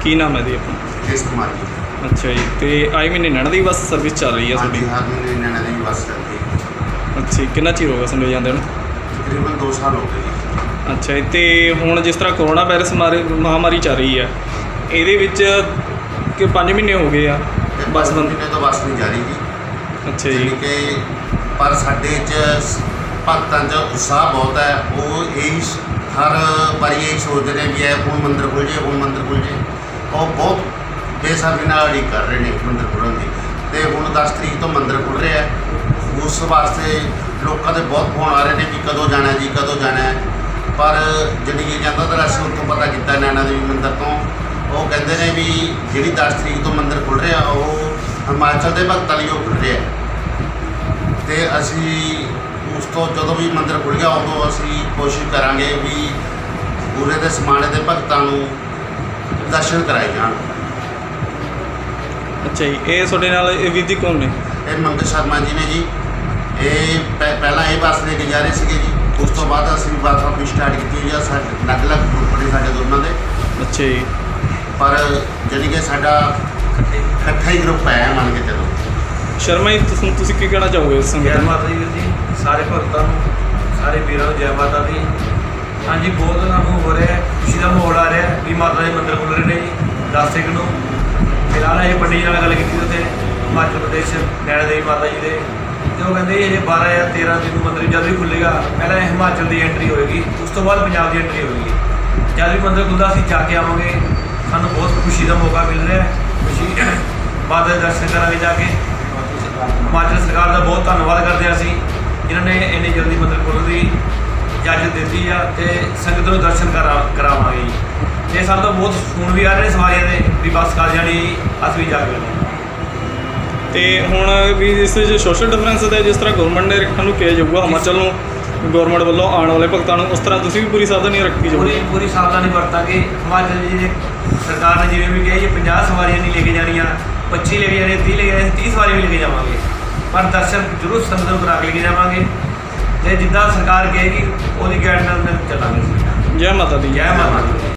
की नाम है जी अपना? केस कुमार जी। अच्छा जी, तो आए महीने नैना दी बस सर्विस चल रही है हाँ साडी? जी, हर महीने नैना दी बस चलती है। अच्छा, कितना चिर होगा संडे जाते हैं? तकरीबन 2 साल हो गए जी। अच्छा जी, तो हुण जिस तरह कोरोना वायरस महामारी चल रही है, ये कि 5 महीने हो गए आ बस बंद? महीने तो बस नहीं जा रही जी। अच्छा जी। कि पर साडे च भगतां च उत्साह बहुत है। वो यही हर बारी यही सोचते हैं भी हुण मंदिर खुल जाए, हुण मंदिर खुल जाए। और बहुत बेसब्री नाल उड़ीक कर रहे हैं मंदिर खुलण की। तो हुण 10 तरीक तो मंदिर खुल रहा है, उस वास्ते लोगों के बहुत फोन आ रहे हैं भी कदों जाना जी, कदों जाना है। पर जी कहता तो असीं उत्थों पता किया नैना देवी मंदिर तो, वो कहते हैं भी जी 10 तरीक तो मंदिर खुल रहा है, वो हिमाचल के भगतों लिए खुल रहा है। तो असी उस तो जो भी मंदिर खुल गया उदों असी कोशिश करांगे भी पूरे के समाने के भगतों को दर्शन कराए जान। अच्छा जी, ये तुहाडे नाल वीर जी कौन ने? ये मंगल शर्मा जी ने जी। ये पहला ये बस लेके जा रहे थे जी, उस तो बाद असी बस अपनी स्टार्ट की हुई है। अलग अलग ग्रुप ने साडे दोनों के। अच्छा जी। पर जानी कि साडा इकट्ठा ही ग्रुप है, मान के चलो। शर्मा जी, तुसीं की कहना चाहोगे इस संगत जय नूं? माता दी वीर जी, सारे भगतों सारे वीरों जय माता दी। हाँ जी, बहुत सानूं हो रहा है, खुशी का माहौल आ रहा है भी माता के मंदिर खुल रहे हैं जी 10 तरीक को। फिलहाल अजे पंडित जी नाल गल की उत्थे हिमाचल प्रदेश नैना देवी माता जी के, तो वो कहते अजे 12 या 13 दिन मंदिर जब भी खुलेगा पहले हिमाचल की एंट्री होएगी, उस तो बाद पंजाब की एंट्री होएगी। जब भी मंदिर खुलता असीं जाके आवांगे, सानूं बहुत खुशी का मौका मिल रहा है। खुशी माता के दर्शन करांगे जाके। हिमाचल सरकार का बहुत धन्यवाद करते हैं असीं, जिन्होंने इन्नी जल्दी मंदिर खोलण की इजाजत दी है, तो संगत को दर्शन करावांगे जी। तो सानूं तो बहुत फोन भी आ रहे हैं सवारियों के भी बस कर जानी, अस भी जा के तो हुण भी इस सोशल डिफरेंस है, जिस तरह गौरमेंट ने रखने को कहा जाऊगा हिमाचल में, गौरमेंट वालों आने वाले भगतों को, उस तरह तुसीं भी पूरी सावधानी रखी जाऊगी? पूरी सावधानी बरतांगे। हिमाचल जी ने सरकार ने जिवें भी कहा जी 50 सवारियां नहीं लेके जानियां, 25 लेके जाने, 30 लेके जाने, 30 सवारियां भी लेके जावांगे, पर दर्शन जरूर संगत को करा के लेके जावांगे। तो जिद्दां सरकार कहेगी उहदी गाइडलाइन नाल चलांगे। जय माता दी। जय माता दी।